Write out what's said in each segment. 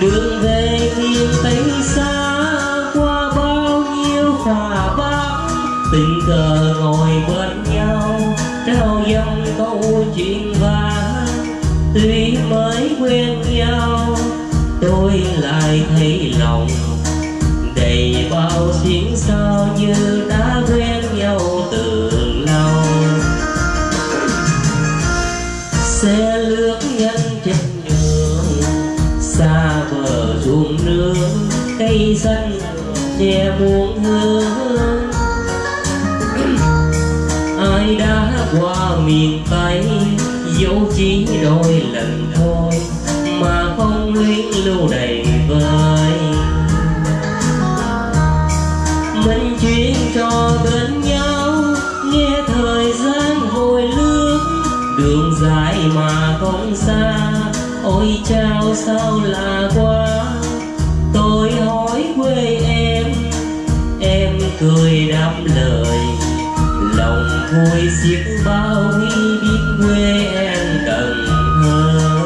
đường về miền Tây xa qua bao nhiêu phà bão, tình cờ ngồi bên nhau trao dâng câu chuyện vàng. Tuy mới quen nhau tôi lại thấy lòng đầy bao xuyến sao, như đã quen nhau từ lâu. Xe lướt nhanh trên đường xa bờ ruộng nương, cây xanh che muôn hương. Ai đã qua miền Tây dẫu chỉ đôi lần thôi mà không luyến lưu đầy vơi. Mình chuyện trò bên nhau nghe thời gian hồi lướt, đường dài mà không xa, ôi chao sao là quá. Tôi hỏi quê em cười đáp lời, lòng vui xiết bao khi biết quê em Cần Thơ.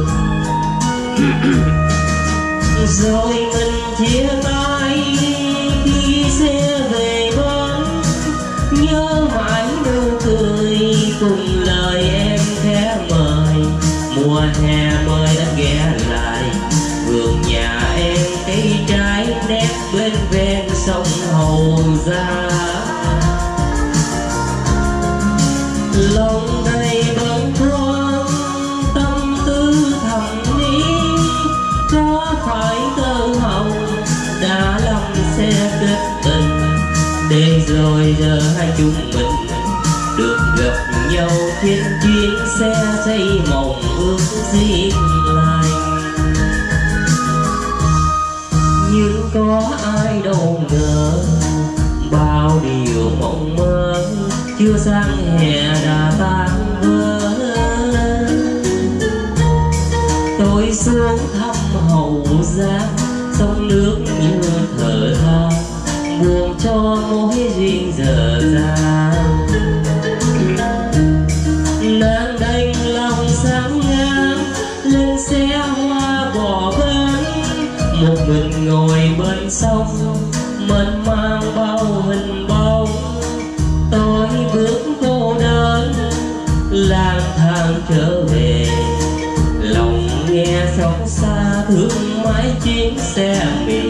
Rồi mình chia tay khi xe về bến, nhớ mãi nụ cười cùng lời em khẽ mời. Mùa hè mới đã ghé lại vườn nhà em, cây trái nét bên ven sông Hầu Gia. Lòng đầy bâng khuâng tâm tư thầm nghĩ, có phải tơ hồng đã lầm xe kết tình, để rồi giờ hai chúng mình được gặp nhau trên chuyến xe xây mộng ước duyên lành. Nhưng có ai đâu ngờ bao điều mộng mơ chưa sang hè đã tan vỡ. Tôi xuống thăm Hậu Giang, sông nước như thở than, buồn cho mối duyên dở dang. Nàng đành lòng sáng ngang lên xe hoa bỏ bến, một mình ngồi bên sông mênh mang bao hình bóng. Tôi bước cô đơn lang thang trở về, lòng nghe xót xa thương mãi chuyến xe miền